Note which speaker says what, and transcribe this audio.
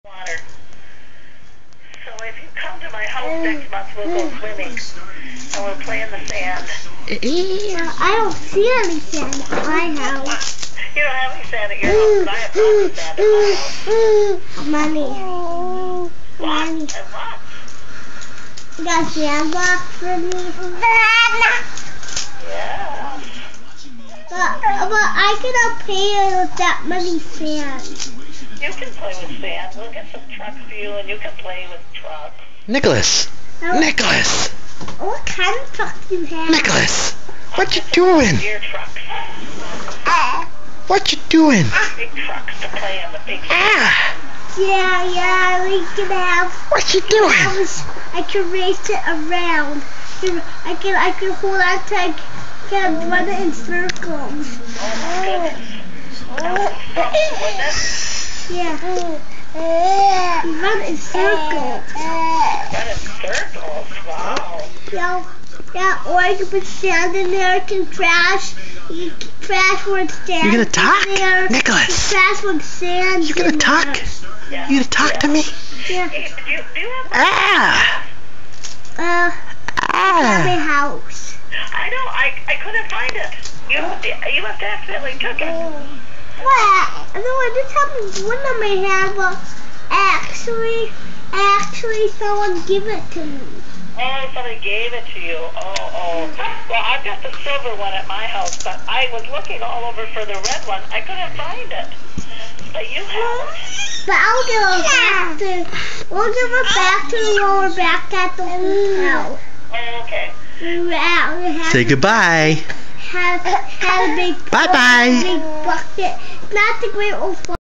Speaker 1: water. So if you come to my house next month, we'll go swimming. And we'll play in the sand.
Speaker 2: I don't see any sand at my house.
Speaker 1: You don't have any sand at your house, but I have tons of sand at my house.
Speaker 2: Money.
Speaker 1: Money. And what?
Speaker 2: You got a sandbox for me?
Speaker 1: Yeah.
Speaker 2: But I cannot play with that many sand.
Speaker 1: You can play with sand. We'll get some trucks for you, and you can play with trucks.
Speaker 3: Nicholas! Nicholas!
Speaker 2: What kind of truck do you have?
Speaker 3: Nicholas! What you doing?
Speaker 1: Deer trucks.
Speaker 3: What you doing?
Speaker 1: Big trucks to play on the big
Speaker 3: Ah!
Speaker 2: Yeah, we can have.
Speaker 3: What you doing?
Speaker 2: I can race it around. I can hold on to it. I can run it in circles.
Speaker 1: Oh my goodness. That was fun, wouldn't it?
Speaker 2: Yeah. You run in circles.
Speaker 1: Run in circles? Wow.
Speaker 2: Yeah, or I can put sand in there, I can trash. You can trash with sand.
Speaker 3: You gonna talk?
Speaker 2: There.
Speaker 3: Nicholas!
Speaker 2: Trash with sand.
Speaker 3: You gonna talk?
Speaker 1: Yeah.
Speaker 3: You gonna talk to me?
Speaker 2: Yeah.
Speaker 1: Hey, do you have
Speaker 3: Ah!
Speaker 2: At my house.
Speaker 1: I know, I couldn't find it. You must have accidentally took it.
Speaker 2: What? No, this happened one of my hand, but actually someone gave it to me.
Speaker 1: Oh, somebody gave it to you. Oh. Well, I've got the silver one at my house, but I was looking all over for the red one. I couldn't find it. But you have it.
Speaker 2: But I'll give it back to. We'll give it back to you when we're back at the hotel.
Speaker 1: Oh, okay.
Speaker 3: Say goodbye.
Speaker 2: Have a big
Speaker 3: Bye-bye.
Speaker 2: big bucket. Not the great old